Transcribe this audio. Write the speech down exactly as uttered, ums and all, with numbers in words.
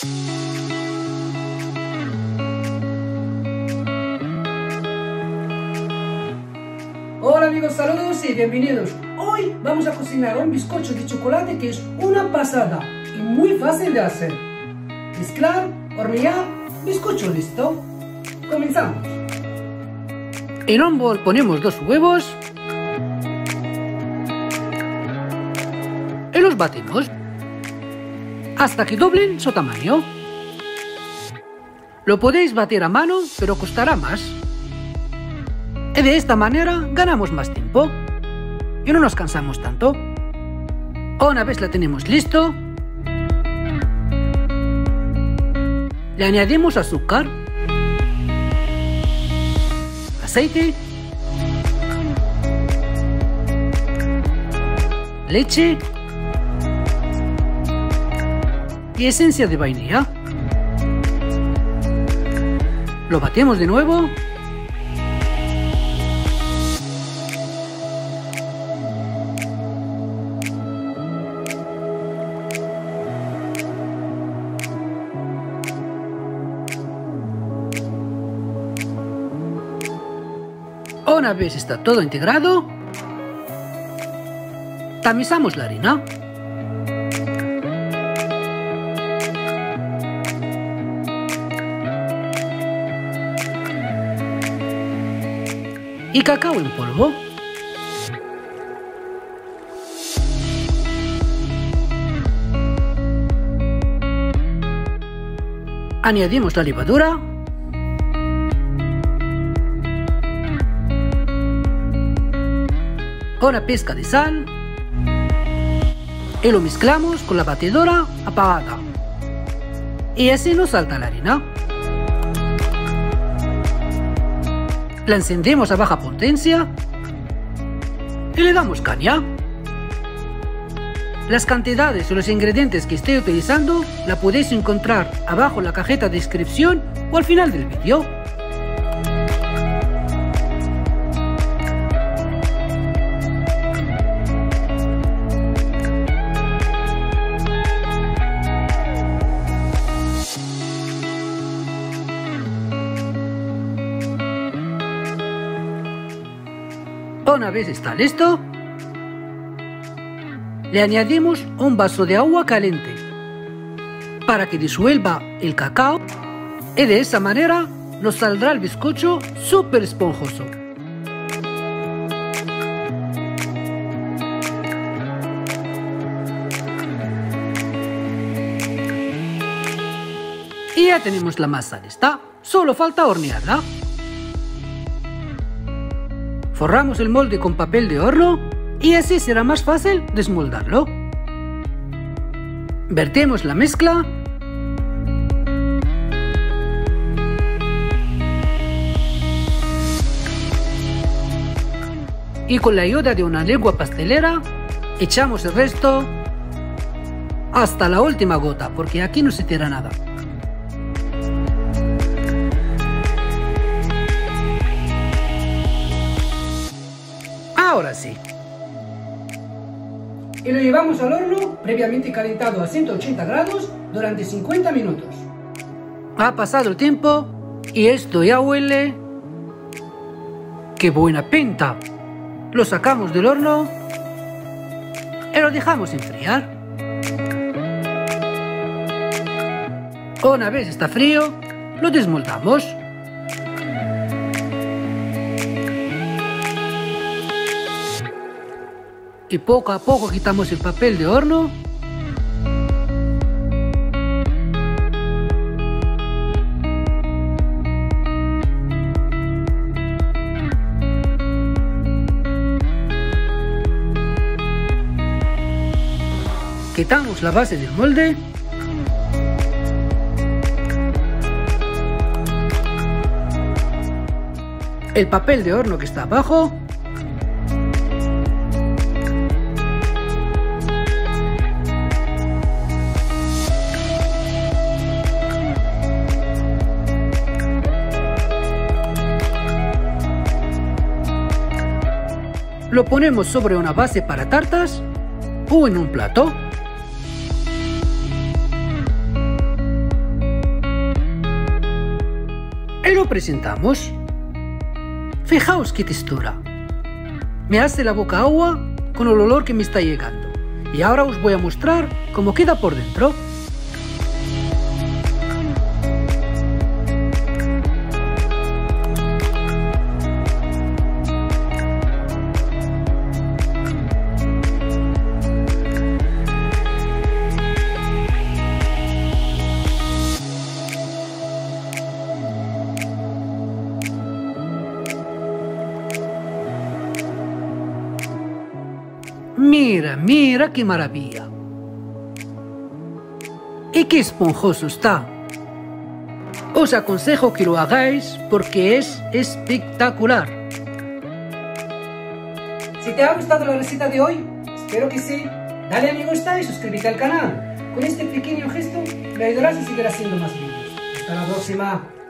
Hola amigos, saludos y bienvenidos. Hoy vamos a cocinar un bizcocho de chocolate que es una pasada y muy fácil de hacer. Mezclar, hornear, bizcocho listo. Comenzamos. En un bol ponemos dos huevos y los batimos hasta que doblen su tamaño. Lo podéis batir a mano, pero costará más. Y de esta manera ganamos más tiempo y no nos cansamos tanto. Una vez la tenemos listo, le añadimos azúcar, aceite, leche y esencia de vainilla. Lo batemos de nuevo. Una vez está todo integrado, tamizamos la harina. Y cacao en polvo. Añadimos la levadura. Una pizca de sal y lo mezclamos con la batidora apagada y así nos salta la harina. La encendemos a baja potencia y le damos caña. Las cantidades y los ingredientes que estoy utilizando la podéis encontrar abajo en la cajita de descripción o al final del vídeo. Una vez está listo, le añadimos un vaso de agua caliente para que disuelva el cacao y de esa manera nos saldrá el bizcocho súper esponjoso. Y ya tenemos la masa lista, solo falta hornearla. Forramos el molde con papel de horno y así será más fácil desmoldarlo. Vertemos la mezcla y con la ayuda de una lengua pastelera echamos el resto hasta la última gota, porque aquí no se tira nada. Ahora sí. Y lo llevamos al horno previamente calentado a ciento ochenta grados durante cincuenta minutos. Ha pasado el tiempo y esto ya huele. ¡Qué buena pinta! Lo sacamos del horno y lo dejamos enfriar. Una vez está frío, lo desmoldamos. Y poco a poco quitamos el papel de horno. Quitamos la base del molde. El papel de horno que está abajo. Lo ponemos sobre una base para tartas o en un plato. y lo presentamos. Fijaos qué textura. Me hace la boca agua con el olor que me está llegando. Y ahora os voy a mostrar cómo queda por dentro. Mira, mira qué maravilla. Y qué esponjoso está. Os aconsejo que lo hagáis porque es espectacular. Si te ha gustado la receta de hoy, espero que sí. Dale a me gusta y suscríbete al canal. Con este pequeño gesto me ayudarás a seguir haciendo más vídeos. Hasta la próxima.